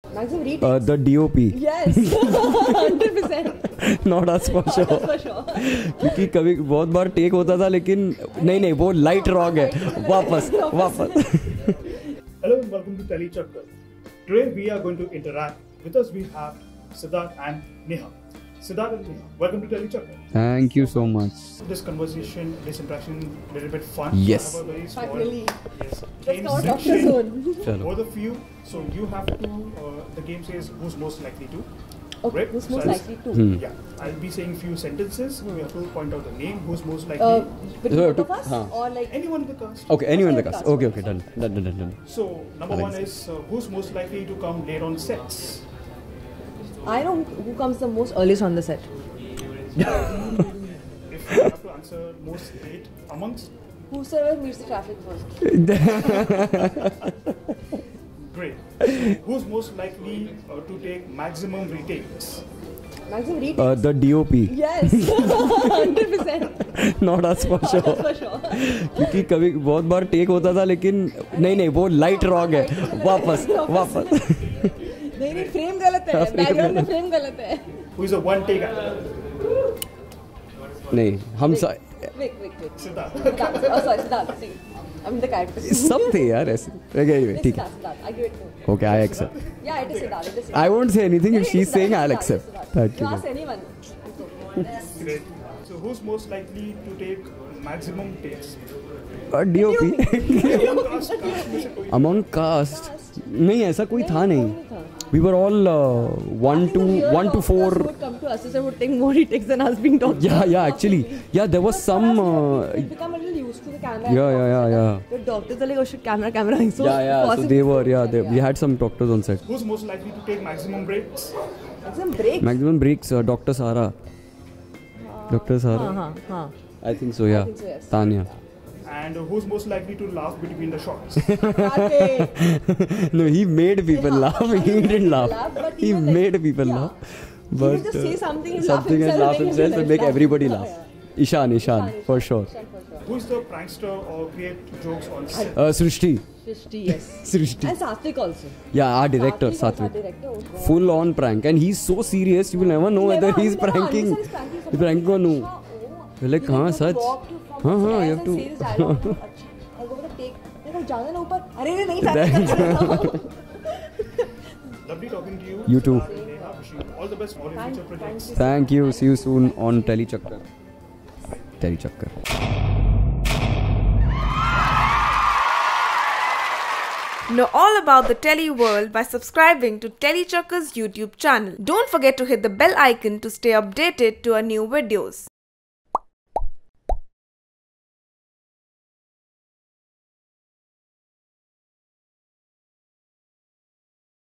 Maximum retakes. The DOP. Yes, 100%. Not us for sure. For sure. क्योंकि कभी बहुत बार take होता था लेकिन नहीं वो लाइट रॉन्ग है. वापस. Hello and welcome to TeleChakkar. Today we are going to interact. With us we have Siddharth and Neha. Siddharth and Neha, welcome to TeleChakkar. Thank you so much. This conversation, this interaction, a little bit fun. Yes. Have a very small, Finally. yes, Let's game go Doctor section. Zone. चलो. Both of you. So you have to. The game says who's most likely to. Okay, Right? who's So most I'll- likely to? Yeah, I'll be saying few sentences. You have to point out the name. Who's most likely? Between both of us? हाँ. Or like... Anyone in the cast. Okay, anyone in the cast. Okay, done. So number Alex. one is who's most likely to come late on sets. I know who comes the most earliest on the set. If you have to answer most late amongst. Whosoever meets the traffic first. Great. Who's most likely to take maximum retakes? Maximum retakes. The DOP. Yes, 100%. Not us for sure. For sure. क्योंकि कभी बहुत बार take होता था लेकिन नहीं वो light wrong है. वापस. नहीं फ्रेम गलत है. बैकग्राउंड में फ्रेम गलत है. Who is a one take actor? नहीं हम Wait. Siddharth. Siddharth. Oh sorry, Siddharth. See, I'm the character. सब थे यार ऐसे. Anyway, ठीक है. Siddharth. I give it to him. Okay, I accept. Yeah, it is Siddharth. I won't say anything if No, she's it is saying Siddharth, I'll it is accept. Siddharth. Thank You you. ask anyone. Great. So who's most likely to take maximum takes? DOP. Among cast में से कोई. Among cast नहीं ऐसा कोई था नहीं. We were all 1 to 4. Would come to us and would take more retakes than us being talked. Yeah, actually. Yeah, there was some. We become a little used to the camera. Yeah. The doctors are like, oh shit, camera. So Yeah. So possible. they were. We had some doctors on set. Who's most likely to take maximum breaks? Maximum break. Maximum breaks. Dr. Sara. Dr. Sara. हाँ. I think so. Yeah. I think so, yes. Tanya. And who's most likely to laugh between the shots? No, he made people laugh. He didn't laugh. But He was like- made people yeah. laugh. He But would just say something and something and laugh himself and make everybody laugh. Ishan, for sure. Who is the prankster or create jokes on set? Srishti. Srishti, yes. Srishti. And Satvik also. Yeah, our director, Satvik. Full on prank. And he's so serious, you will never know whether he's pranking. He's pranking or no. We're like, हाँ सच. हाँ, you have to. ज़्यादा ना ऊपर. अरे नहीं Lovely talking to you. You too. Siddharth and Neha, wishing you all the best for your future projects. Thank you. See you soon on TeleChakkar. Know all about the Tele world by subscribing to TeleChakkar's YouTube channel. Don't forget to hit the bell icon to stay updated to our new videos.